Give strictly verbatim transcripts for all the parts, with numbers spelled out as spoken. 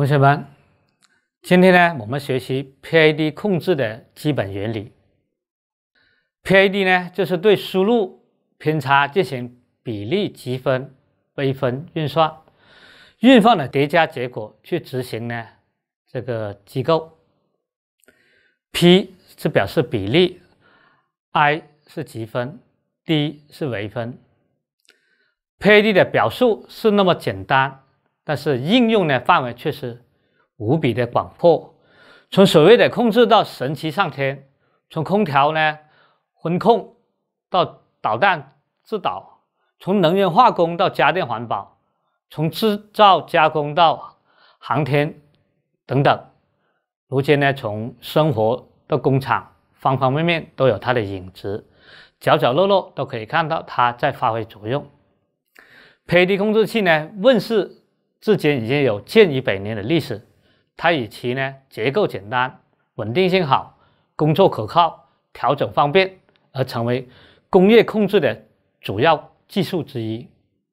同学们，今天呢，我们学习 P I D 控制的基本原理。P I D 呢，就是对输入偏差进行比例积分、微分运算，运算的叠加结果去执行呢这个机构。P 是表示比例 ，I 是积分 ，D 是微分。P I D 的表述是那么简单，但是应用的范围却是无比的广阔。从所谓的控制到神奇上天，从空调呢温控到导弹制导，从能源化工到家电环保，从制造加工到航天等等。如今呢，从生活到工厂，方方面面都有它的影子，角角落落都可以看到它在发挥作用。P I D 控制器呢问世至今已经有近一百年的历史，它以其呢结构简单、稳定性好、工作可靠、调整方便而成为工业控制的主要技术之一。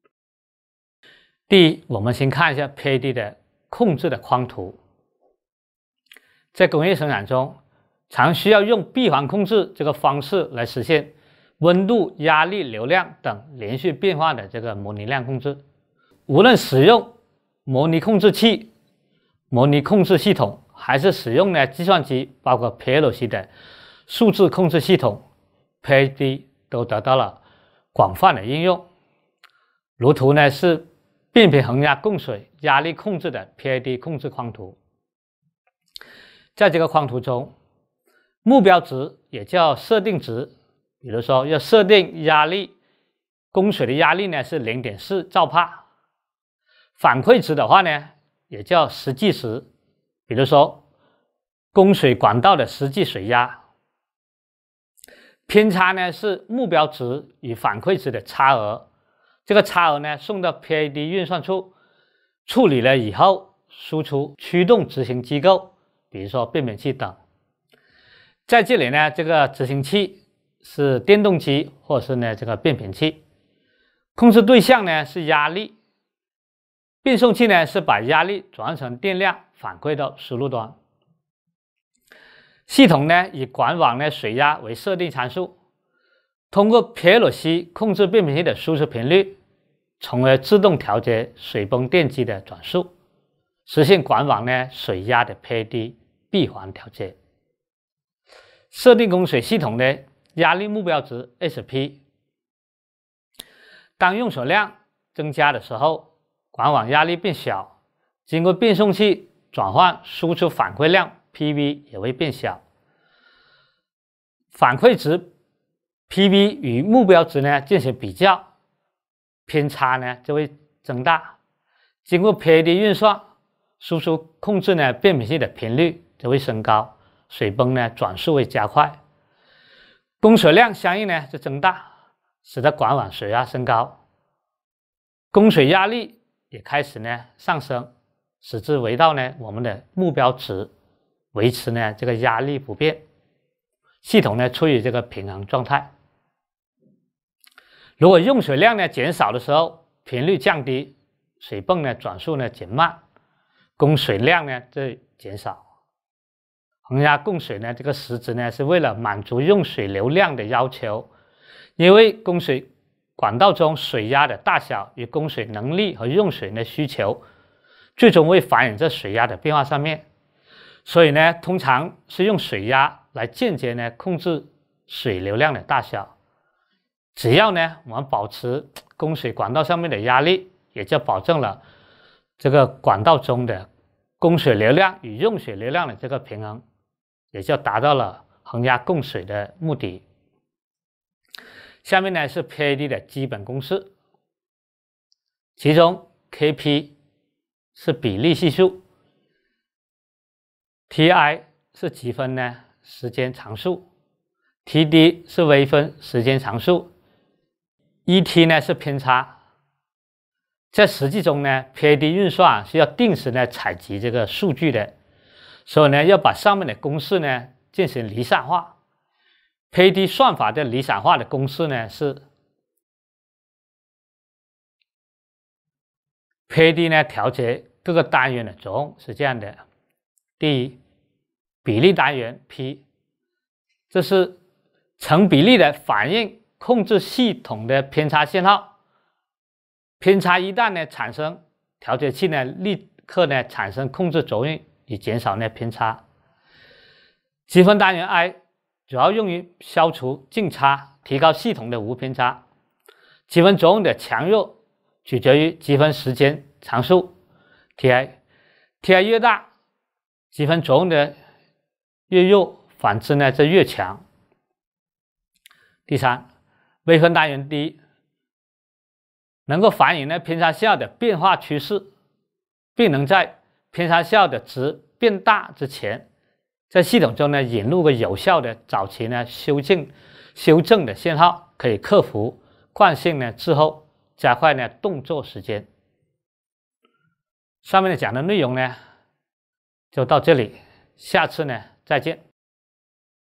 第一，我们先看一下 P I D 的控制的框图。在工业生产中，常需要用闭环控制这个方式来实现温度、压力、流量等连续变化的这个模拟量控制。无论使用模拟控制器、模拟控制系统，还是使用呢计算机，包括 P L C 的数字控制系统 ，P I D 都得到了广泛的应用。如图呢是变频恒压供水压力控制的 P I D 控制框图。在这个框图中，目标值也叫设定值，比如说要设定压力，供水的压力呢是 零点四兆帕。反馈值的话呢，也叫实际值，比如说供水管道的实际水压。偏差呢是目标值与反馈值的差额，这个差额呢送到 P I D 运算处处理了以后，输出驱动执行机构，比如说变频器等。在这里呢，这个执行器是电动机或者是呢这个变频器，控制对象呢是压力，变送器呢是把压力转换成电量反馈到输入端。系统呢以管网的水压为设定参数，通过 P L C 控制变频器的输出频率，从而自动调节水泵电机的转速，实现管网呢水压的 P I D 闭环调节。设定供水系统的压力目标值 S P， 当用水量增加的时候，管网压力变小，经过变送器转换输出反馈量 P V 也会变小。反馈值 P V 与目标值呢进行比较，偏差呢就会增大。经过 P I D 运算，输出控制呢变频器的频率就会升高，水泵呢转速会加快，供水量相应呢就增大，使得管网水压升高，供水压力也开始呢上升，使之围到呢我们的目标值，维持呢这个压力不变，系统呢处于这个平衡状态。如果用水量呢减少的时候，频率降低，水泵呢转速呢减慢，供水量呢就减少。恒压供水呢这个时值呢是为了满足用水流量的要求，因为供水管道中水压的大小与供水能力和用水的需求最终会反映在水压的变化上面，所以呢通常是用水压来间接呢控制水流量的大小。只要呢我们保持供水管道上面的压力，也就保证了这个管道中的供水流量与用水流量的这个平衡，也就达到了恒压供水的目的。下面呢是 P I D 的基本公式，其中 K P 是比例系数， T I 是积分呢时间常数， T D 是微分时间常数， E T 呢是偏差。在实际中呢 P I D 运算是要定时呢采集这个数据的，所以呢要把上面的公式呢进行离散化。P I D 算法的离散化的公式呢是 P I D 呢调节各个单元的作用是这样的：第一，比例单元 P， 这是成比例的反映控制系统的偏差信号，偏差一旦呢产生，调节器呢立刻呢产生控制作用，以减少呢偏差。积分单元 I 主要用于消除净差，提高系统的无偏差。积分作用的强弱取决于积分时间常数 Ti，Ti 越大，积分作用的越弱，反之呢则越强。第三，微分单元 D 能够反映呢偏差信号的变化趋势，并能在偏差信号的值变大之前，在系统中呢引入个有效的早期呢修正修正的信号，可以克服惯性呢滞后，加快呢动作时间。上面的讲的内容呢就到这里，下次呢再见。